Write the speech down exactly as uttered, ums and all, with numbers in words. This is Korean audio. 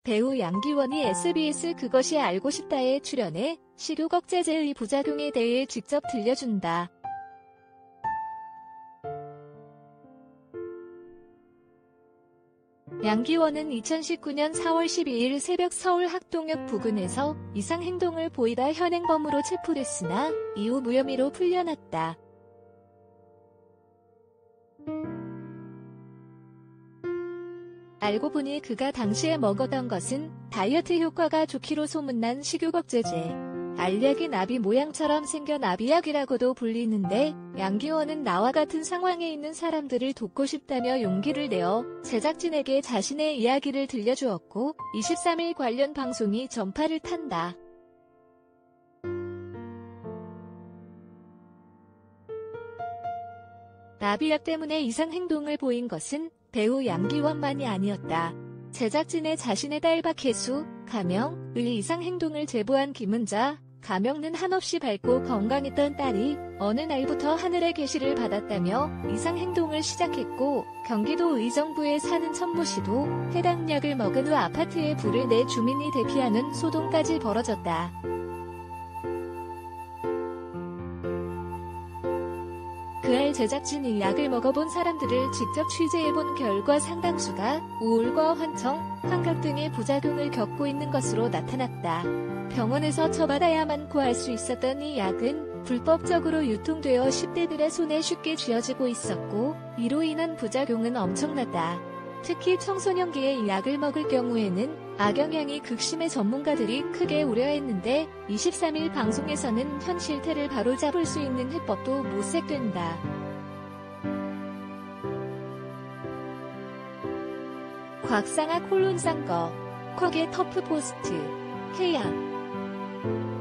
배우 양기원이 에스비에스 그것이 알고 싶다에 출연해 식욕억제제의 부작용에 대해 직접 들려준다. 양기원은 이천십구 년 사월 십이일 새벽 서울 학동역 부근에서 이상 행동을 보이다 현행범으로 체포됐으나 이후 무혐의로 풀려났다. 알고 보니 그가 당시에 먹었던 것은 다이어트 효과가 좋기로 소문난 식욕억제제. 알약이 나비 모양처럼 생겨 나비약이라고도 불리는데 양기원은 나와 같은 상황에 있는 사람들을 돕고 싶다며 용기를 내어 제작진에게 자신의 이야기를 들려주었고 이십삼일 관련 방송이 전파를 탄다. 나비약 때문에 이상 행동을 보인 것은 배우 양기원만이 아니었다. 제작진의 자신의 딸 박혜수, 가명의 이상 행동을 제보한 김은자, 가명는 한없이 밝고 건강했던 딸이 어느 날부터 하늘의 계시를 받았다며 이상 행동을 시작했고 경기도 의정부에 사는 천모씨도 해당 약을 먹은 후 아파트에 불을 내 주민이 대피하는 소동까지 벌어졌다. 그알 제작진이 약을 먹어본 사람들을 직접 취재해본 결과 상당수가 우울과 환청, 환각 등의 부작용을 겪고 있는 것으로 나타났다. 병원에서 처받아야만 구할 수 있었던 이 약은 불법적으로 유통되어 십 대들의 손에 쉽게 쥐어지고 있었고 이로 인한 부작용은 엄청났다. 특히 청소년기에 이 약을 먹을 경우에는 악영향이 극심해 전문가들이 크게 우려했는데 이십삼일 방송에서는 현 실태를 바로잡을 수 있는 해법도 모색된다. 곽상아 콜론상거 콕의 터프포스트, 해양